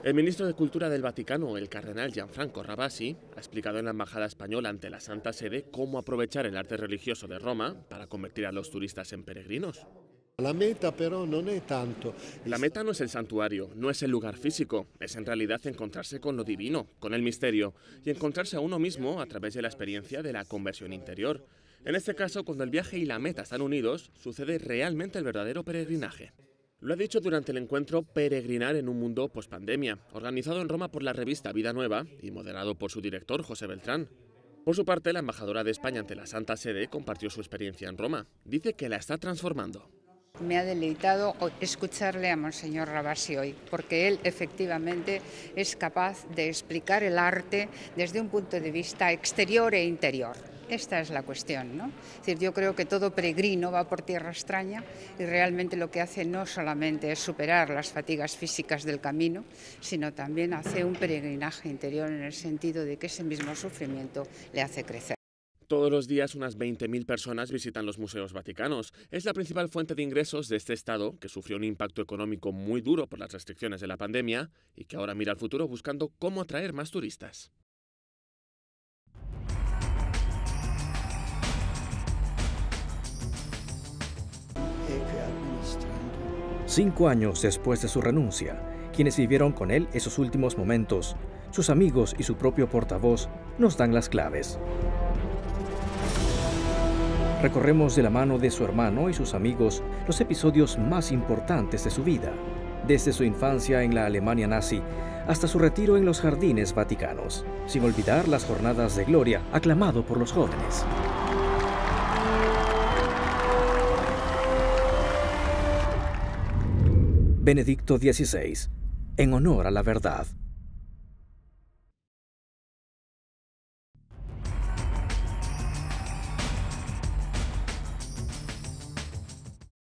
El ministro de Cultura del Vaticano, el cardenal Gianfranco Ravasi, ha explicado en la Embajada Española ante la Santa Sede cómo aprovechar el arte religioso de Roma para convertir a los turistas en peregrinos. La meta però non è tanto. La meta no es el santuario, no es el lugar físico, es en realidad encontrarse con lo divino, con el misterio, y encontrarse a uno mismo a través de la experiencia de la conversión interior. En este caso, cuando el viaje y la meta están unidos, sucede realmente el verdadero peregrinaje. Lo ha dicho durante el encuentro Peregrinar en un mundo pospandemia, organizado en Roma por la revista Vida Nueva y moderado por su director, José Beltrán. Por su parte, la embajadora de España ante la Santa Sede compartió su experiencia en Roma. Dice que la está transformando. Me ha deleitado escucharle a Monseñor Ravasi hoy, porque él efectivamente es capaz de explicar el arte desde un punto de vista exterior e interior. Esta es la cuestión, ¿no? Es decir, yo creo que todo peregrino va por tierra extraña y realmente lo que hace no solamente es superar las fatigas físicas del camino, sino también hace un peregrinaje interior en el sentido de que ese mismo sufrimiento le hace crecer. Todos los días unas 20.000 personas visitan los museos vaticanos. Es la principal fuente de ingresos de este estado, que sufrió un impacto económico muy duro por las restricciones de la pandemia y que ahora mira al futuro buscando cómo atraer más turistas. Cinco años después de su renuncia, quienes vivieron con él esos últimos momentos, sus amigos y su propio portavoz, nos dan las claves. Recorremos de la mano de su hermano y sus amigos los episodios más importantes de su vida, desde su infancia en la Alemania nazi hasta su retiro en los jardines vaticanos, sin olvidar las jornadas de gloria aclamado por los jóvenes. Benedicto XVI, en honor a la verdad.